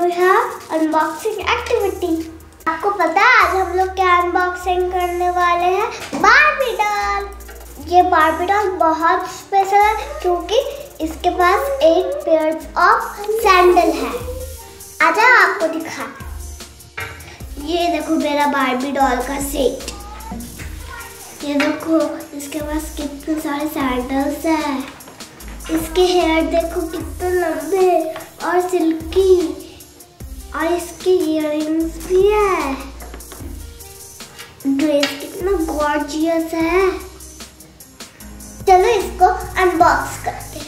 है unboxing activity. आपको पता है आज हम लोग क्या अनबॉक्सिंग करने वाले हैं? Barbie doll. ये बार्बी डॉल बहुत स्पेशल है क्योंकि इसके पास 8 पेयर्स ऑफ सैंडल है। आजा आपको दिखा। ये देखो मेरा बार्बी डॉल का सेट। ये देखो इसके पास कितने सारे सैंडल्स हैं। इसके हेयर देखो कितने लंबे और सिल्की, और इसके इयररिंग्स भी है। ड्रेस कितना गॉर्जियस है। चलो इसको अनबॉक्स करते हैं।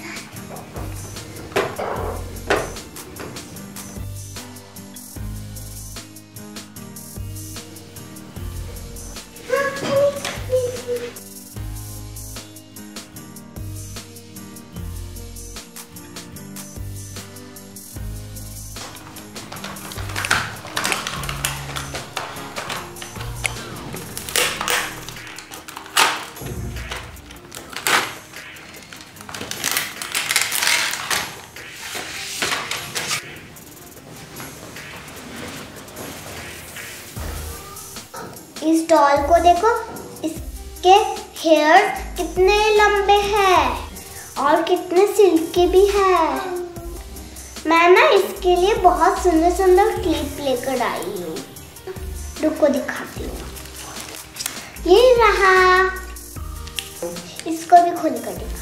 इस डॉल को देखो, इसके हेयर कितने लंबे हैं और कितने सिल्की भी है। मैं ना इसके लिए बहुत सुंदर सुंदर क्लिप लेकर आई हूँ। रुको दिखाती हूँ। ये रहा। इसको भी खोल कर दिखा।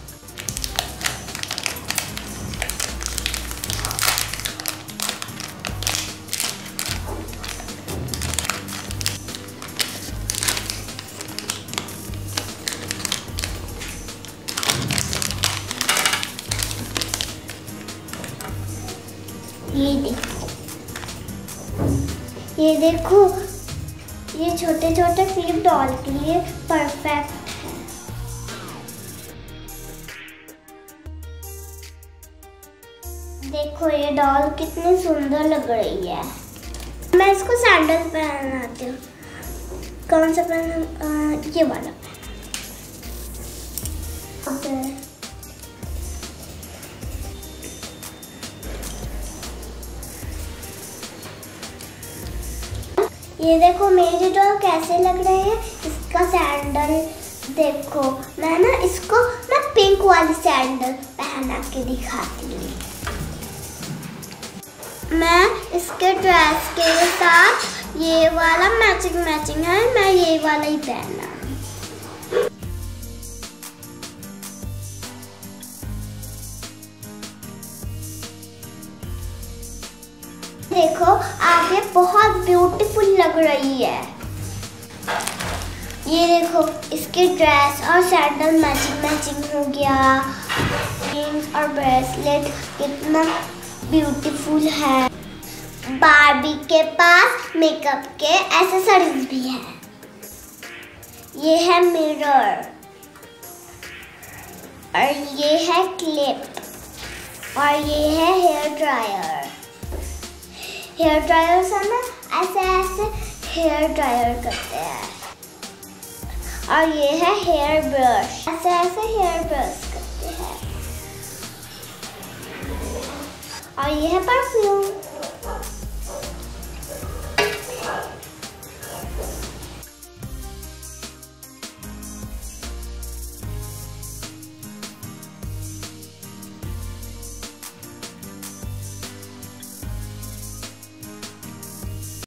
ये देखो ये छोटे छोटे क्लिप डॉल के लिए परफेक्ट है। देखो ये डॉल कितनी सुंदर लग रही है। मैं इसको सैंडल पहनाती हूँ। कौन सा पहना? ये वाला। ये देखो मेरी डॉल कैसे लग रहे हैं। इसका सैंडल देखो। मैं पिंक वाली सैंडल पहना के दिखाती हूँ। मैं इसके ड्रेस के साथ ये वाला मैचिंग है। मैं ये वाला ही पहना। देखो आगे बहुत ब्यूटीफुल लग रही है। ये देखो इसके ड्रेस और सैंडल मैचिंग हो गया। रिंग्स और ब्रेसलेट कितना ब्यूटीफुल है। बार्बी के पास मेकअप के एक्सेसरीज भी है। ये है मिरर और ये है क्लिप और ये है हेयर ड्रायर। हेयर ड्रायर से ना ऐसे हेयर ड्रायर करते हैं। और ये है हेयर ब्रश। ऐसे हेयर ब्रश करते हैं। और ये है परफ्यूम।